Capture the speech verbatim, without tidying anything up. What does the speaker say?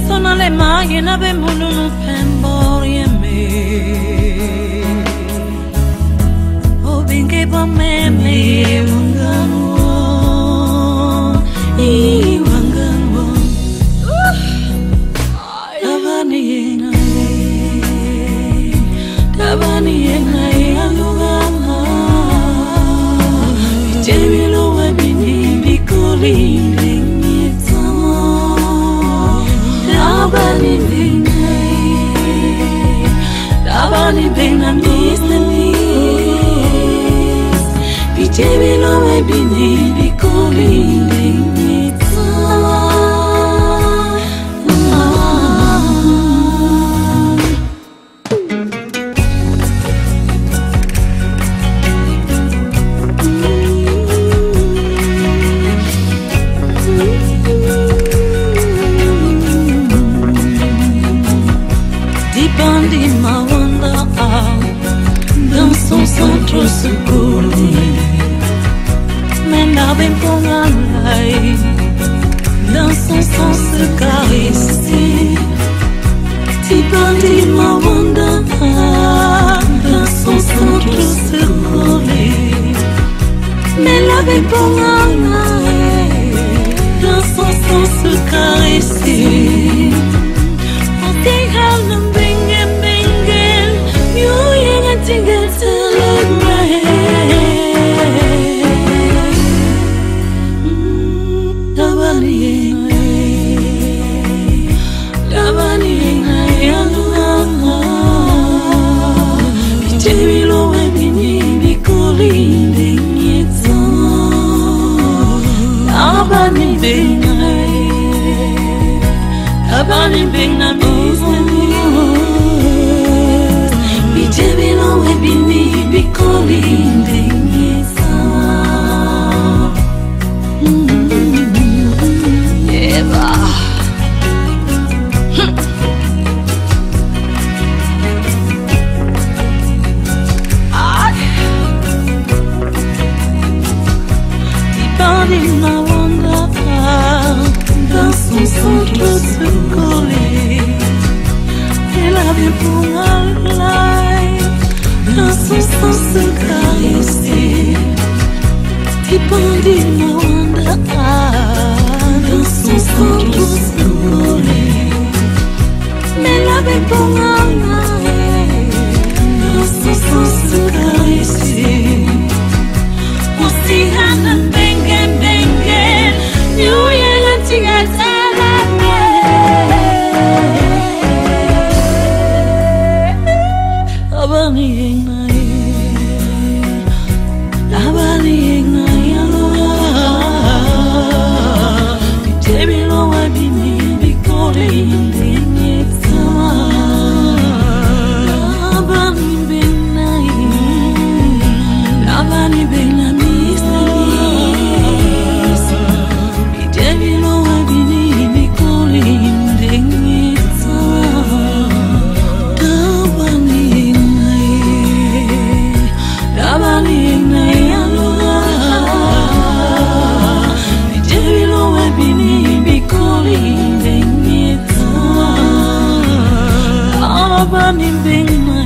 sonale mai na be mulunu pembori me o binge ba me me wangano I wangano Tabani na Tabani na alugama Jemilo wabini bikoli Dabani bena mis na mis Bijebi lo e bini bikoli lingita Dipandi mawanda dans son centre secouru Menabem pongalai dans son sens caressé Dipandi mawanda dans son centre secouru Menabem pongalai dans son sens caressé Tinggal nembengem bengem, you yang tinggal terlepas. Dabani ngai, dabani ngai alunga. Bijebi lo wabini bikoli dingita. Dabani bengai, dabani bengai. Bijebi lo wabini bikoli dingita Eva Dipandi mawanda dans son centre secouru Elle avait pour dans son sens caressé Dipandi mawanda dans son centre secouru Mais la bépongana dans son sens caressé Aussi hanan bengen bengen New yang tinggal Dabani ngai, dabani ngai aloha. Bijebi lo wabini bikoli lingita. Dabani benai, dabani benamis namis. Bijebi lo wabini bikoli lingita. Dabani Dabani ngai alunga Bijebi lo wabini bikoli dingita Dabani benai